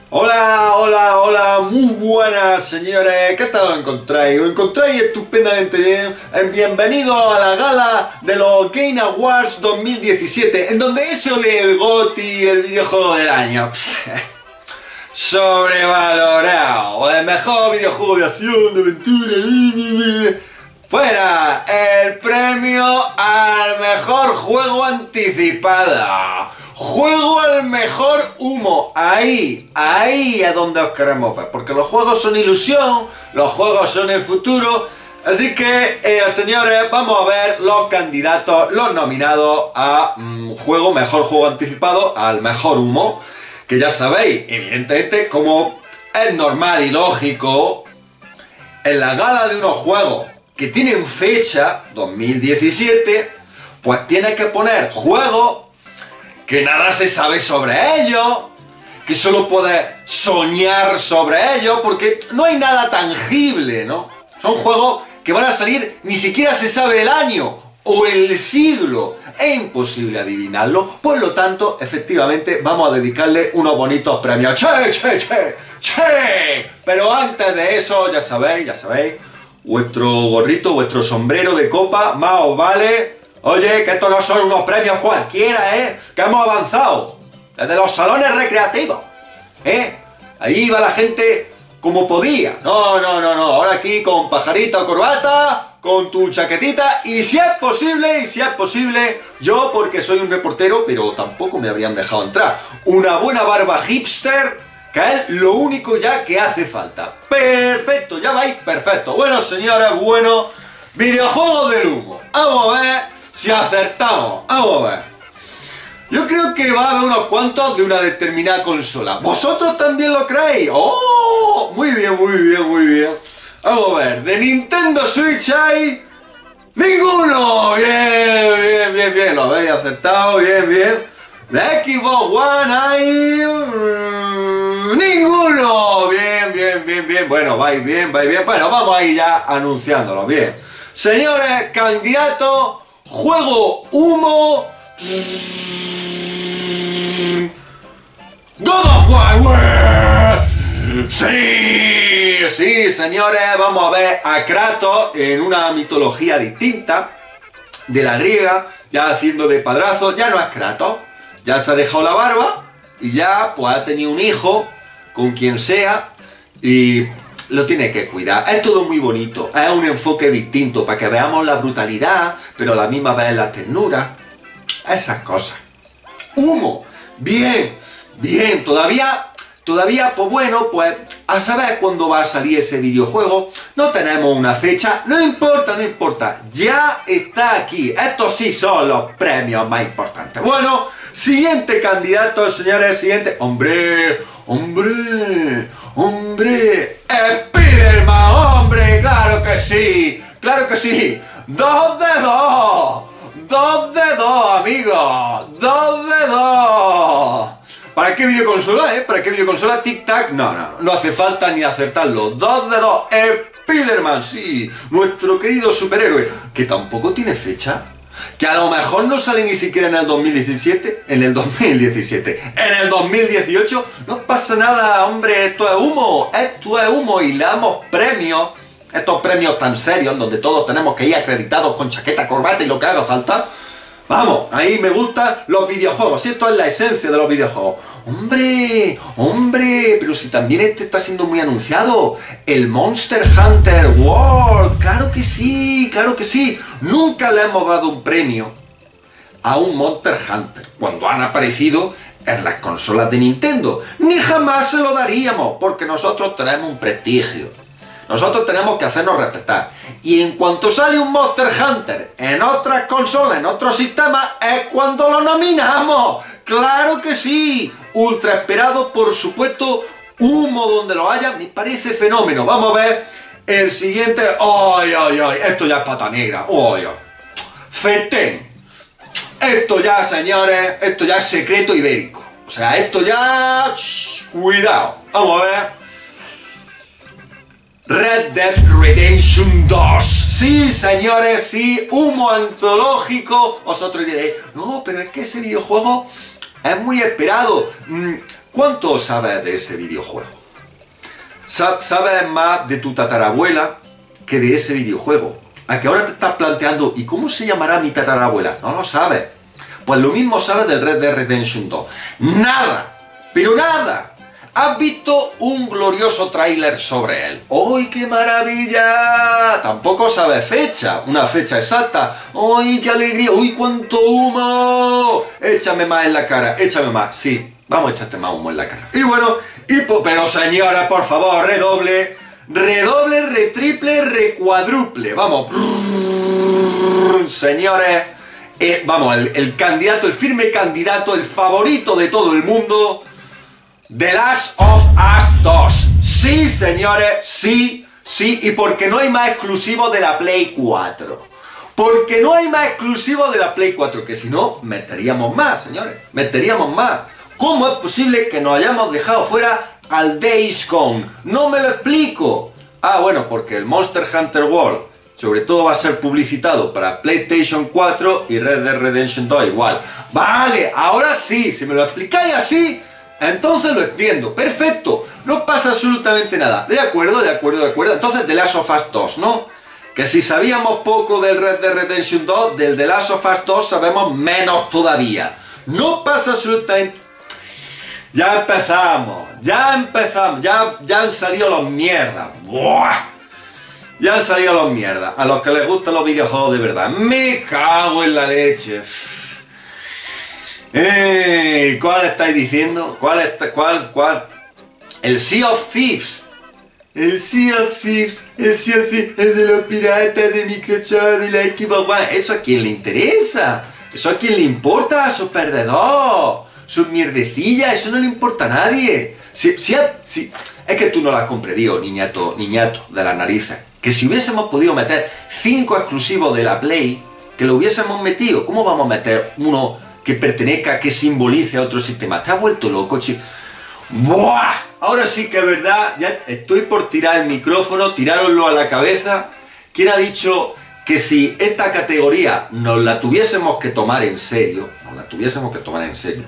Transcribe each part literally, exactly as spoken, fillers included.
Hola, hola, hola, muy buenas señores, ¿qué tal os encontráis? ¿Os encontráis estupendamente bien? Bienvenidos a la gala de los Game Awards dos mil diecisiete, en donde eso del GOTY, el videojuego del año, sobrevalorado, el mejor videojuego de acción, de aventura, fuera el premio al mejor juego anticipado. Juego al mejor humo, ahí, ahí es donde os queremos ver, porque los juegos son ilusión, los juegos son el futuro, así que, eh, señores, vamos a ver los candidatos, los nominados a mm, juego, mejor juego anticipado, al mejor humo, que ya sabéis, evidentemente, como es normal y lógico, en la gala de unos juegos que tienen fecha, dos mil diecisiete, pues tienes que poner juegos que nada se sabe sobre ellos, que solo puedes soñar sobre ellos, porque no hay nada tangible, ¿no? Son juegos que van a salir, ni siquiera se sabe el año o el siglo, es imposible adivinarlo, por lo tanto, efectivamente, vamos a dedicarle unos bonitos premios. ¡Che, che, che, che! Pero antes de eso, ya sabéis, ya sabéis, vuestro gorrito, vuestro sombrero de copa, más os vale. Oye, que estos no son unos premios cualquiera, ¿eh? Que hemos avanzado desde los salones recreativos, ¿eh? Ahí iba la gente como podía. No, no, no, no. Ahora aquí con pajarita o corbata, con tu chaquetita y si es posible, y si es posible, yo porque soy un reportero, pero tampoco me habrían dejado entrar, una buena barba hipster, que es lo único ya que hace falta. Perfecto, ya vais, perfecto. Bueno, señores, bueno, videojuegos del humo. Vamos a ver si acertamos, vamos a ver. Yo creo que va a haber unos cuantos de una determinada consola. ¿Vosotros también lo creéis? ¡Oh! Muy bien, muy bien, muy bien. Vamos a ver, de Nintendo Switch hay... ¡ninguno! Bien, bien, bien, bien. Lo habéis acertado, bien, bien. De Xbox One hay... ¡ninguno! Bien, bien, bien, bien. Bueno, vais bien, vais bien. Bueno, vamos a ir ya anunciándolo, bien. Señores, candidatos... juego humo. God of War. Sí, sí, señores, vamos a ver a Kratos en una mitología distinta de la griega, ya haciendo de padrazo. Ya no es Kratos, ya se ha dejado la barba y ya pues ha tenido un hijo con quien sea y lo tiene que cuidar. Es todo muy bonito, es un enfoque distinto para que veamos la brutalidad, pero a la misma vez la ternura, esas cosas. Humo, bien, bien, todavía, todavía, pues bueno, pues a saber cuándo va a salir ese videojuego. No tenemos una fecha, no importa, no importa, ya está aquí. Estos sí son los premios más importantes. Bueno, siguiente candidato, señores, siguiente. Hombre, hombre, hombre, Spiderman, hombre, claro que sí, claro que sí. Dos de dos, dos de dos, amigos, dos de dos. ¿Para qué videoconsola, eh? ¿Para qué videoconsola? Tic-tac, no, no, no hace falta ni acertarlo. Dos de dos, Spiderman, sí, nuestro querido superhéroe, que tampoco tiene fecha. Que a lo mejor no sale ni siquiera en el dos mil diecisiete, en el dos mil diecisiete, en el dos mil dieciocho, no pasa nada, hombre, esto es humo, esto es humo y le damos premios, estos premios tan serios, donde todos tenemos que ir acreditados con chaqueta, corbata y lo que haga falta. Vamos, ahí me gustan los videojuegos, si esto es la esencia de los videojuegos. Hombre, hombre, pero si también este está siendo muy anunciado, el Monster Hunter World, claro que sí, claro que sí. Nunca le hemos dado un premio a un Monster Hunter cuando han aparecido en las consolas de Nintendo. Ni jamás se lo daríamos, porque nosotros tenemos un prestigio. Nosotros tenemos que hacernos respetar. Y en cuanto sale un Monster Hunter en otras consolas, en otros sistemas, es cuando lo nominamos. ¡Claro que sí! Ultra esperado, por supuesto, humo donde lo haya, me parece fenómeno. Vamos a ver el siguiente. ¡Ay, ay, ay! Esto ya es pata negra. ¡Ay, ay! Feten. Esto ya, señores, esto ya es secreto ibérico. O sea, esto ya... Shh, cuidado. Vamos a ver. Red Dead Redemption dos. Sí, señores, sí, humo antológico. Vosotros diréis, no, pero es que ese videojuego es muy esperado. ¿Cuánto sabes de ese videojuego? Sabes más de tu tatarabuela que de ese videojuego. A que ahora te estás planteando, ¿y cómo se llamará mi tatarabuela? No lo sabes. Pues lo mismo sabes del Red Dead Redemption dos. ¡Nada! ¡Pero nada! ¿Has visto un glorioso tráiler sobre él? ¡Ay, qué maravilla! Tampoco sabes fecha, una fecha exacta. ¡Ay, qué alegría! ¡Uy, cuánto humo! Échame más en la cara, échame más. Sí, vamos a echarte más humo en la cara. Y bueno, y pero señora, por favor, redoble. Redoble, retriple, recuadruple. Vamos. Señores, eh, vamos, el, el candidato, el firme candidato, el favorito de todo el mundo, The Last of Us dos. Sí, señores, sí, sí, y porque no hay más exclusivo de la Play cuatro. Porque no hay más exclusivo de la Play cuatro, que si no, meteríamos más, señores, meteríamos más. ¿Cómo es posible que nos hayamos dejado fuera al Days Gone? No me lo explico. Ah, bueno, porque el Monster Hunter World sobre todo va a ser publicitado para PlayStation cuatro y Red Dead Redemption dos igual. Vale, ahora sí, si me lo explicáis así, entonces lo entiendo. Perfecto, no pasa absolutamente nada. De acuerdo, de acuerdo, de acuerdo. Entonces The Last of Us dos, ¿no? Que si sabíamos poco del Red Dead Redemption dos, del The Last of Us dos sabemos menos todavía. No pasa absolutamente... Ya empezamos, ya empezamos, ya, ya han salido los mierdas. ¡Buah! Ya han salido los mierdas. A los que les gustan los videojuegos de verdad. Me cago en la leche. Eh, ¿Cuál estáis diciendo? ¿Cuál está, cuál, cuál? El Sea of Thieves. El Sea of Thieves. El Sea of Thieves. El de los piratas de Microsoft, de la Xbox One. ¿Eso a quién le interesa? ¿Eso a quién le importa? A sus perdedores. Sus mierdecillas, eso no le importa a nadie. Si, si, si, es que tú no la has comprendido, niñato, niñato de las narices. Que si hubiésemos podido meter cinco exclusivos de la Play, que lo hubiésemos metido. ¿Cómo vamos a meter uno que pertenezca, que simbolice a otro sistema? ¿Te has vuelto loco, chico? ¡Buah! Ahora sí que es verdad, ya estoy por tirar el micrófono, tirároslo a la cabeza. ¿Quién ha dicho que si esta categoría nos la tuviésemos que tomar en serio, nos la tuviésemos que tomar en serio,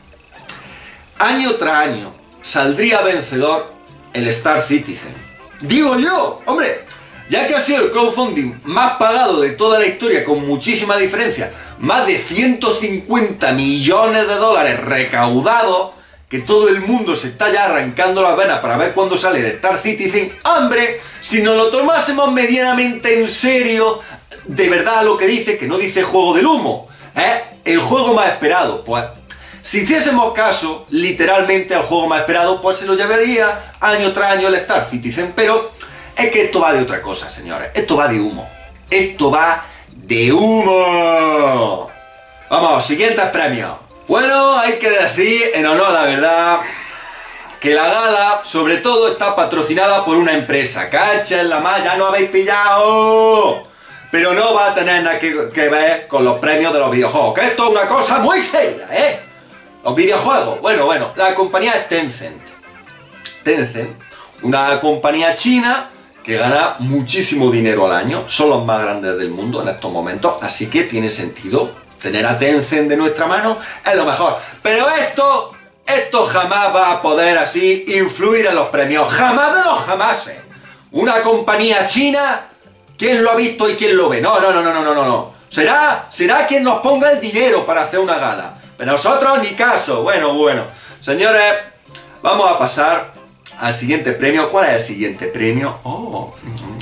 año tras año saldría vencedor el Star Citizen? Digo yo, hombre, ya que ha sido el crowdfunding más pagado de toda la historia, con muchísima diferencia, más de ciento cincuenta millones de dólares recaudados, que todo el mundo se está ya arrancando las venas para ver cuándo sale el Star Citizen. Hombre, si nos lo tomásemos medianamente en serio, de verdad lo que dice, que no dice juego del humo, ¿eh? El juego más esperado, pues... Si hiciésemos caso, literalmente, al juego más esperado, pues se lo llevaría año tras año el Star Citizen. Pero es que esto va de otra cosa, señores. Esto va de humo. Esto va de humo. Vamos, siguientes premios. Bueno, hay que decir, en honor a la verdad, que la gala, sobre todo, está patrocinada por una empresa. ¡Cáchenla más! ¡Ya no habéis pillado! Pero no va a tener nada que, que ver con los premios de los videojuegos. Que esto es una cosa muy seria, ¿eh? Los videojuegos, bueno, bueno, la compañía es Tencent. Tencent, una compañía china que gana muchísimo dinero al año, son los más grandes del mundo en estos momentos, así que tiene sentido tener a Tencent de nuestra mano, es lo mejor. Pero esto, esto jamás va a poder así influir en los premios, jamás de los jamases. Una compañía china, ¿quién lo ha visto y quién lo ve? No, no, no, no, no, no, no. Será, será quien nos ponga el dinero para hacer una gala. Pero nosotros ni caso. Bueno, bueno. Señores, vamos a pasar al siguiente premio. ¿Cuál es el siguiente premio? Oh,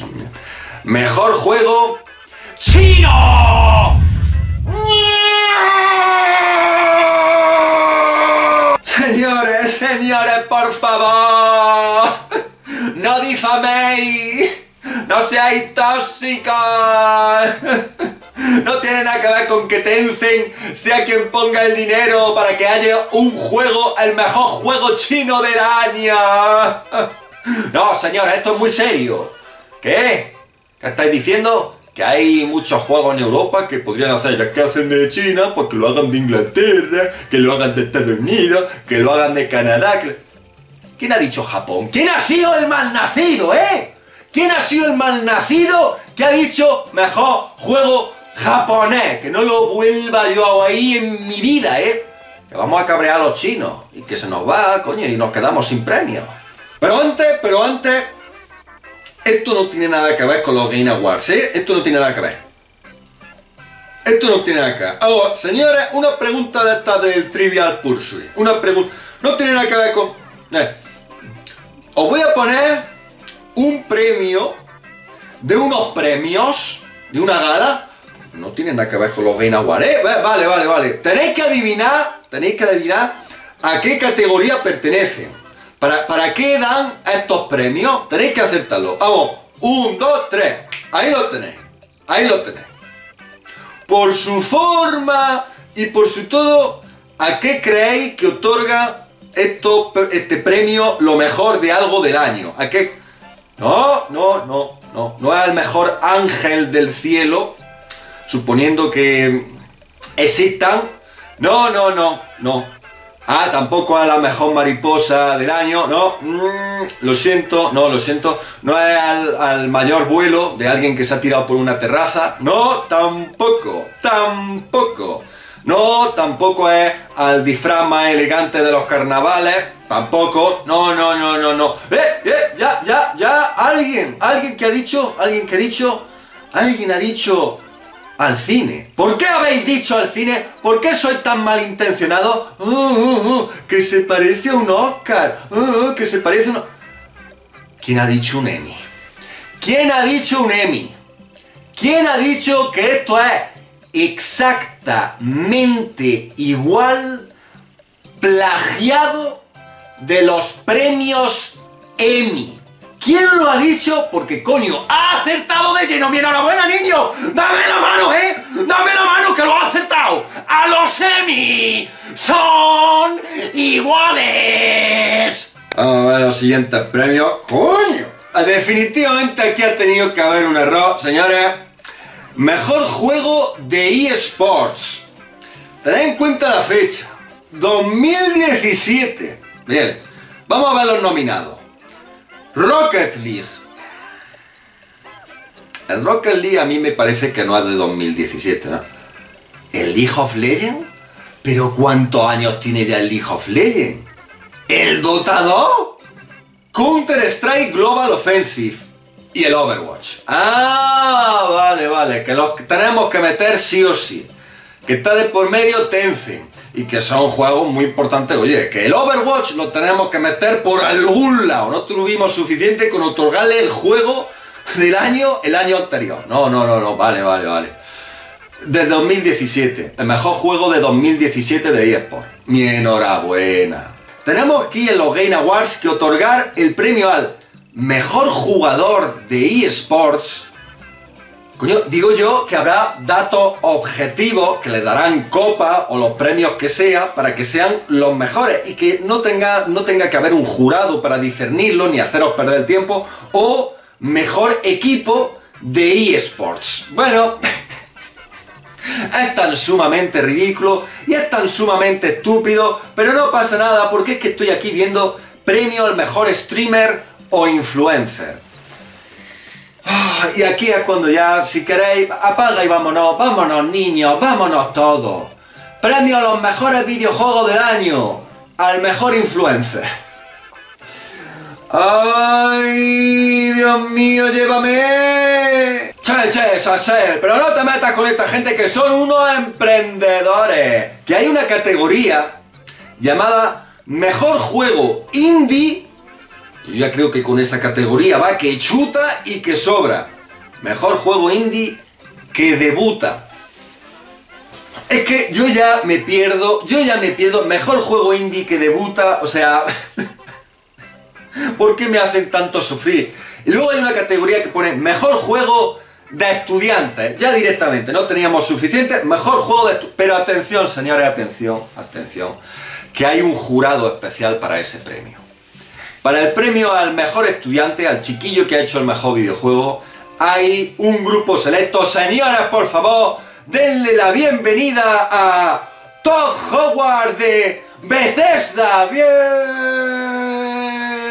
mejor juego chino. Señores, señores, por favor, no difaméis, no seáis tóxicos. No tiene nada que ver con que Tencent sea quien ponga el dinero para que haya un juego, el mejor juego chino del año. No, señora, esto es muy serio. ¿Qué? ¿Qué estáis diciendo? Que hay muchos juegos en Europa que podrían hacer, ya que hacen de China, pues que lo hagan de Inglaterra, que lo hagan de Estados Unidos, que lo hagan de Canadá. Que... ¿Quién ha dicho Japón? ¿Quién ha sido el malnacido, eh? ¿Quién ha sido el malnacido que ha dicho mejor juego japonés? Que no lo vuelva yo ahí en mi vida, ¿eh? que vamos a cabrear a los chinos y que se nos va, coño, y nos quedamos sin premios. Pero antes, pero antes, esto no tiene nada que ver con los Game Awards, ¿eh? Esto no tiene nada que ver. Esto no tiene nada que ver. Ahora, señores, una pregunta de esta del Trivial Pursuit. Una pregunta. No tiene nada que ver con... Eh. Os voy a poner un premio de unos premios de una gala. No tiene nada que ver con los Game Awards, ¿eh? Vale, vale, vale. Tenéis que adivinar, tenéis que adivinar a qué categoría pertenecen. ¿Para, para qué dan estos premios? Tenéis que aceptarlo. Vamos, un, dos, tres. Ahí lo tenéis. Ahí lo tenéis. Por su forma y por su todo, ¿a qué creéis que otorga esto, este premio lo mejor de algo del año? ¿A qué? No, no, no, no. No es el mejor ángel del cielo, suponiendo que existan. No, no, no, no. Ah, tampoco es la mejor mariposa del año, no, mm, lo siento, no, lo siento, no es al, al mayor vuelo de alguien que se ha tirado por una terraza, no, tampoco, tampoco, no, tampoco es al disfraz más elegante de los carnavales, tampoco, no, no, no, no, no, eh, eh, ya, ya, ya, alguien, alguien que ha dicho, alguien que ha dicho, alguien ha dicho... al cine. ¿Por qué habéis dicho al cine? ¿Por qué sois tan malintencionados? Uh, uh, uh, que se parece a un Oscar. Uh, uh, que se parece a un... ¿Quién ha dicho un Emmy? ¿Quién ha dicho un Emmy? ¿Quién ha dicho que esto es exactamente igual, plagiado de los premios Emmy? ¿Quién lo ha dicho? Porque, coño, ¡ha acertado de lleno! ¡Mi enhorabuena, niño! ¡Dame la mano, eh! ¡Dame la mano, que lo ha acertado! ¡A los Emmy son iguales! Vamos a ver los siguientes premios. ¡Coño! Definitivamente aquí ha tenido que haber un error, señores. Mejor juego de eSports. Tened en cuenta la fecha. dos mil diecisiete. Bien, vamos a ver los nominados. Rocket League. El Rocket League a mí me parece que no es de dos mil diecisiete, ¿no? ¿El League of Legends? ¿Pero cuántos años tiene ya el League of Legends? ¿El Dota dos? Counter-Strike Global Offensive y el Overwatch. Ah, vale, vale, que los tenemos que meter sí o sí. Que está de por medio Tencent. Y que son juegos muy importantes. Oye, que el Overwatch lo tenemos que meter por algún lado. No tuvimos suficiente con otorgarle el juego del año el año anterior. No, no, no, no, vale, vale, vale. De dos mil diecisiete. El mejor juego de dos mil diecisiete de eSports. Mi enhorabuena. Tenemos aquí en los Game Awards que otorgar el premio al mejor jugador de eSports. Coño, digo yo que habrá datos objetivos que le darán copa o los premios que sea para que sean los mejores y que no tenga, no tenga que haber un jurado para discernirlo ni haceros perder el tiempo, o mejor equipo de eSports. Bueno, es tan sumamente ridículo y es tan sumamente estúpido, pero no pasa nada porque es que estoy aquí viendo premio al mejor streamer o influencer. Y aquí es cuando ya, si queréis, apaga y vámonos, vámonos niños, vámonos todos. Premio a los mejores videojuegos del año, al mejor influencer. ¡Ay, Dios mío, llévame! Che, che, Sasel, pero no te metas con esta gente que son unos emprendedores. Que hay una categoría llamada Mejor Juego Indie. Yo ya creo que con esa categoría va que chuta y que sobra. Mejor juego indie que debuta. Es que yo ya me pierdo, yo ya me pierdo. Mejor juego indie que debuta, o sea... ¿Por qué me hacen tanto sufrir? Y luego hay una categoría que pone mejor juego de estudiantes. Ya directamente, no teníamos suficiente. Mejor juego de estudiantes. Pero atención, señores, atención, atención. Que hay un jurado especial para ese premio. Para el premio al mejor estudiante, al chiquillo que ha hecho el mejor videojuego, hay un grupo selecto. Señores, por favor, denle la bienvenida a Todd Howard de Bethesda. ¡Bien!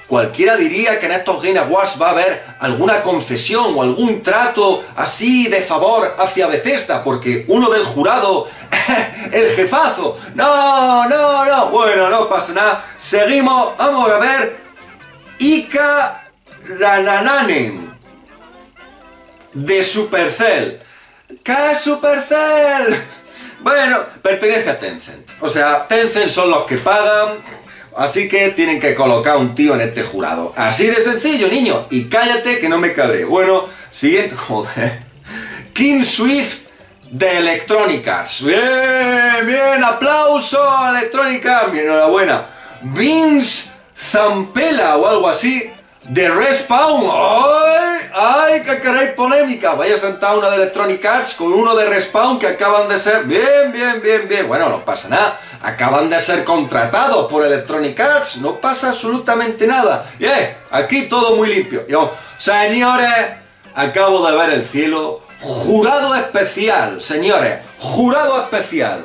cualquiera diría que en estos Game Awards va a haber alguna concesión o algún trato así de favor hacia Bethesda, porque uno del jurado, el jefazo, no, no, no, bueno, no pasa nada, seguimos, vamos a ver, Ika Ranananen, de Supercell. ¿Qué es Supercell? Bueno, pertenece a Tencent, o sea, Tencent son los que pagan. Así que tienen que colocar un tío en este jurado. Así de sencillo, niño. Y cállate que no me cabré. Bueno, siguiente. Joder. King Swift de Electronic Arts. Bien, bien. Aplauso a Electronic Arts. Bien, enhorabuena. Vince Zampella o algo así de Respawn. ¡Ay! ¡Ay! ¡Que queréis polémica! Vaya sentada una de Electronic Arts con uno de Respawn que acaban de ser... Bien, bien, bien, bien. Bueno, no pasa nada. Acaban de ser contratados por Electronic Arts, no pasa absolutamente nada. Bien, aquí todo muy limpio. Yo, señores, acabo de ver el cielo. Jurado especial, señores, jurado especial.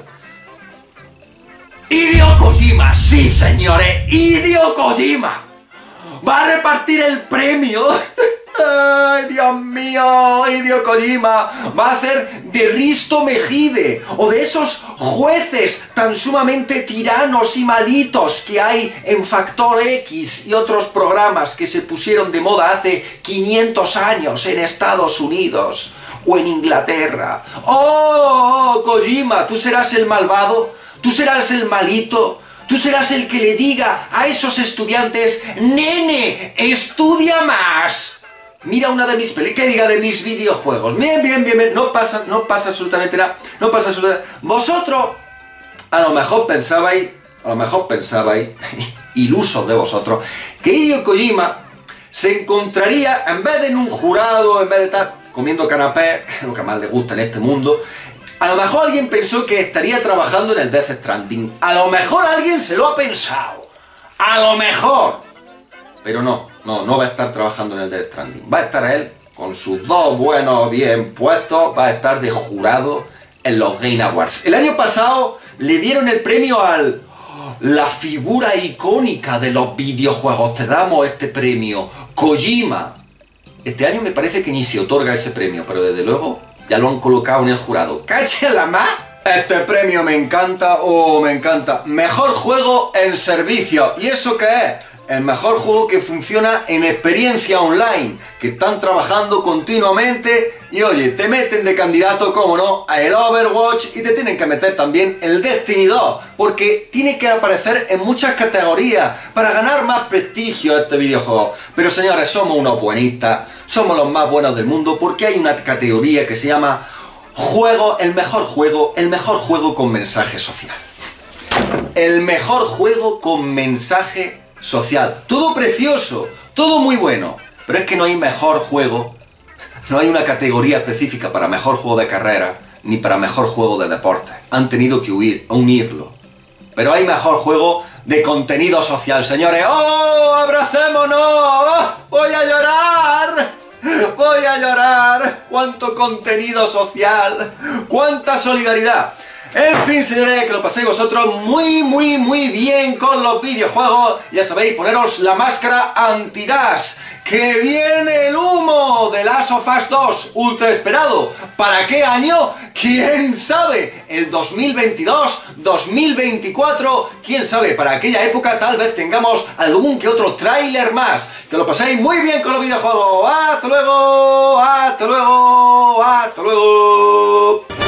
Hideo Kojima, sí, señores, Hideo Kojima va a repartir el premio. ¡Ay, Dios mío! Hideo Kojima va a hacer de Risto Mejide o de esos jueces tan sumamente tiranos y malitos que hay en Factor X y otros programas que se pusieron de moda hace quinientos años en Estados Unidos o en Inglaterra. ¡Oh, Kojima! ¿Tú serás el malvado? ¿Tú serás el malito? Tú serás el que le diga a esos estudiantes: ¡Nene, estudia más! Mira una de mis películas, que diga de mis videojuegos. Bien, bien, bien, bien. No pasa, no pasa absolutamente nada. No pasa absolutamente nada. Vosotros, a lo mejor pensabais, a lo mejor pensabais, ilusos de vosotros, que Hideo Kojima se encontraría, en vez de en un jurado, en vez de estar comiendo canapé, que es lo que más le gusta en este mundo, a lo mejor alguien pensó que estaría trabajando en el Death Stranding. A lo mejor alguien se lo ha pensado. A lo mejor. Pero no, no, no va a estar trabajando en el Death Stranding. Va a estar él con sus dos buenos bien puestos, va a estar de jurado en los Game Awards. El año pasado le dieron el premio al... la figura icónica de los videojuegos. Te damos este premio, Kojima. Este año me parece que ni se otorga ese premio, pero desde luego ya lo han colocado en el jurado. ¡Cáchela más! Este premio me encanta, oh, me encanta. Mejor juego en servicio. ¿Y eso qué es? El mejor juego que funciona en experiencia online, que están trabajando continuamente y oye, te meten de candidato, como no, a el Overwatch y te tienen que meter también el Destiny dos, porque tiene que aparecer en muchas categorías para ganar más prestigio a este videojuego. Pero señores, somos unos buenistas, somos los más buenos del mundo, porque hay una categoría que se llama juego, el mejor juego, el mejor juego con mensaje social. El mejor juego con mensaje social. Todo precioso, todo muy bueno, pero es que no hay mejor juego, no hay una categoría específica para mejor juego de carrera, ni para mejor juego de deporte. Han tenido que huir, unirlo. Pero hay mejor juego de contenido social, señores. ¡Oh, abracémonos! ¡Oh, voy a llorar! ¡Voy a llorar! ¡Cuánto contenido social! ¡Cuánta solidaridad! En fin, señores, que lo paséis vosotros muy, muy, muy bien con los videojuegos. Ya sabéis, poneros la máscara antigas. ¡Que viene el humo de Last of Us dos! Ultra esperado. ¿Para qué año? ¿Quién sabe? ¿El dos mil veintidós? ¿dos mil veinticuatro? ¿Quién sabe? Para aquella época tal vez tengamos algún que otro tráiler más. Que lo paséis muy bien con los videojuegos. ¡Hasta luego! ¡Hasta luego! ¡Hasta luego!